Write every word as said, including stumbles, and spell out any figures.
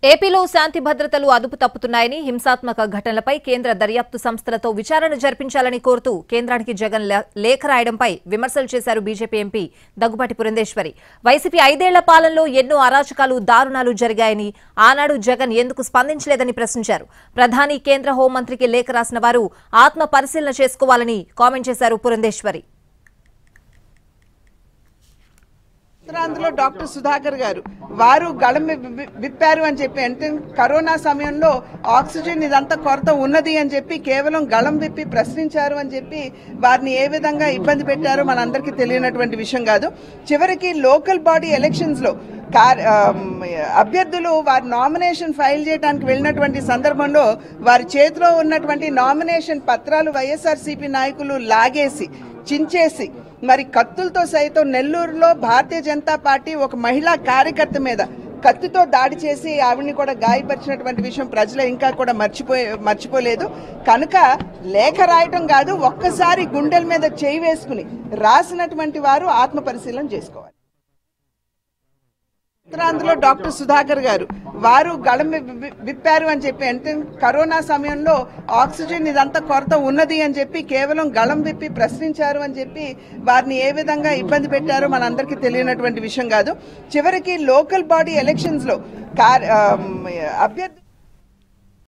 ఏపీలో శాంతి భద్రతలు అదుపు తప్పుతున్నాయని హింసాత్మక ఘటనలపై కేంద్ర దర్యాప్తు సంస్థలతో విచారణ జరిపించాలని కోరుతూ కేంద్రానికి జగన్ లేఖ రాయడంపై విమర్శలు చేశారు BJP MP Daggubati Purandeswari. YCP ఐదేళ్ల పాలనలో ఎన్నో అరాచకాలు, దారుణాలు జరిగాయని, ఆనాడు జగన్ ఎందుకు స్పందించలేదని ప్రశ్నించారు. ప్రధాని, కేంద్ర హోంమంత్రికి లేఖ రాసిన వారు ఆత్మ పరిశీలన చేసుకోవాలని కామెంట్ చేశారు పురంధేశ్వరి. ఉత్తరాంధ్రలో డాక్టర్ సుధాకర్ గారు వారు గళం విప్పారు అని చెప్పి, అంటే కరోనా సమయంలో ఆక్సిజన్ ఇదంతా కొరత ఉన్నది అని చెప్పి కేవలం గళం విప్పి ప్రశ్నించారు అని చెప్పి వారిని ఏ విధంగా ఇబ్బంది పెట్టారో మనందరికీ తెలియనటువంటి విషయం కాదు. చివరికి లోకల్ బాడీ ఎలక్షన్స్ లో అభ్యర్థులు వారి నామినేషన్ ఫైల్ చేయడానికి వెళ్ళినటువంటి సందర్భంలో వారి చేతిలో ఉన్నటువంటి నామినేషన్ పత్రాలు వైఎస్ఆర్సీపీ నాయకులు లాగేసి చించేసి మరి కత్తులతో సైతం నెల్లూరులో భారతీయ జనతా పార్టీ ఒక మహిళా కార్యకర్త మీద కత్తితో దాడి చేసి ఆవిడ్ని కూడా గాయపరిచినటువంటి విషయం ప్రజలు ఇంకా కూడా మర్చిపోయే మర్చిపోలేదు. కనుక లేఖ రాయటం కాదు, ఒక్కసారి గుండెల మీద చేయి వేసుకుని రాసినటువంటి వారు ఆత్మ పరిశీలన చేసుకోవాలి. ఉత్తరాంధ్రలో డాక్టర్ సుధాకర్ గారు వారు గళం విప్పారు అని చెప్పి, అంటే కరోనా సమయంలో ఆక్సిజన్ ఇదంతా కొరత ఉన్నది అని చెప్పి కేవలం గళం విప్పి ప్రశ్నించారు అని చెప్పి వారిని ఏ విధంగా ఇబ్బంది పెట్టారో మనందరికీ తెలియనటువంటి విషయం కాదు. చివరికి లోకల్ బాడీ ఎలక్షన్స్ లో అభ్యర్థి